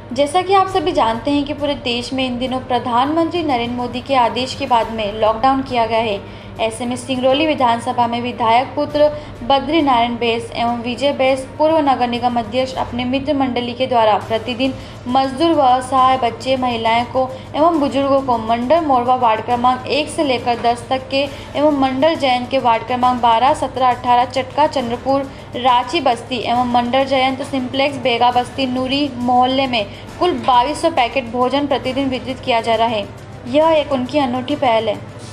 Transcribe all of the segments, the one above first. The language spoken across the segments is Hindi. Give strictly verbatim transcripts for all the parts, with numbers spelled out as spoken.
जैसा कि आप सभी जानते हैं कि पूरे देश में इन दिनों प्रधानमंत्री नरेंद्र मोदी के आदेश के बाद में लॉकडाउन किया गया है। ऐसे में सिंगरौली विधानसभा में विधायक पुत्र बद्री नारायण बैस एवं विजय बैस पूर्व नगर निगम अध्यक्ष अपने मित्र मंडली के द्वारा प्रतिदिन मजदूर व असहाय बच्चे, महिलाएं को एवं बुजुर्गों को मंडल मोरवा वार्ड क्रमांक एक से लेकर दस तक के एवं मंडल जयंत के वार्ड क्रमांक बारह, सत्रह, अठारह चटका चंद्रपुर रांची बस्ती एवं मंडल जयंत सिंप्लेक्स बेगा बस्ती नूरी मोहल्ले में कुल बाईस सौ पैकेट भोजन प्रतिदिन वितरित किया जा रहा है। यह एक उनकी अनूठी पहल है।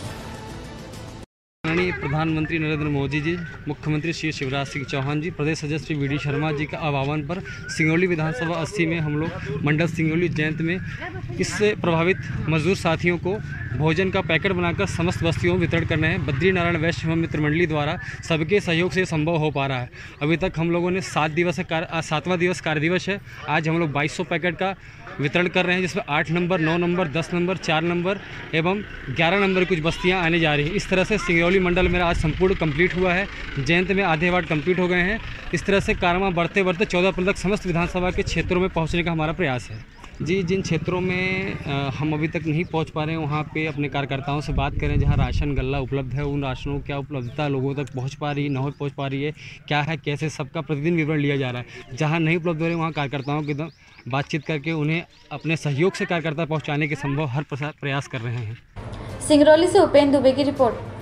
माननीय प्रधानमंत्री नरेंद्र मोदी जी, मुख्यमंत्री श्री शिवराज सिंह चौहान जी, प्रदेश सदस्य श्री वी डी शर्मा जी का आह्वान पर सिंगरौली विधानसभा अस्सी में हम लोग मंडल सिंगरौली जयंत में इससे प्रभावित मजदूर साथियों को भोजन का पैकेट बनाकर समस्त बस्तियों में वितरण करने हैं। बद्री नारायण वैश्य एवं मित्र मंडली द्वारा सबके सहयोग से संभव हो पा रहा है। अभी तक हम लोगों ने सात दिवस कार्य सातवां दिवस कार्य दिवस है। आज हम लोग बाईस सौ पैकेट का वितरण कर रहे हैं, जिसमें आठ नंबर, नौ नंबर, दस नंबर, चार नंबर एवं ग्यारह नंबर कुछ बस्तियां आने जा रही हैं। इस तरह से सिंगरौली मंडल मेरा आज संपूर्ण कंप्लीट हुआ है। जयंत में आधे वार्ड कंप्लीट हो गए हैं। इस तरह से कारवां बढ़ते बढ़ते चौदह अप्रैल तक समस्त विधानसभा के क्षेत्रों में पहुंचने का हमारा प्रयास है। जी, जिन क्षेत्रों में आ, हम अभी तक नहीं पहुंच पा रहे हैं, वहाँ पे अपने कार्यकर्ताओं से बात करें। जहाँ राशन गल्ला उपलब्ध है, उन राशनों क्या उपलब्धता लोगों तक पहुंच पा रही है, न पहुंच पा रही है, क्या है, कैसे, सबका प्रतिदिन विवरण लिया जा रहा है। जहाँ नहीं उपलब्ध हो रहे, वहाँ कार्यकर्ताओं के एकदम बातचीत करके उन्हें अपने सहयोग से कार्यकर्ता पहुँचाने के संभव हर प्रयास कर रहे हैं। सिंगरौली से उपेंद्र दुबे की रिपोर्ट।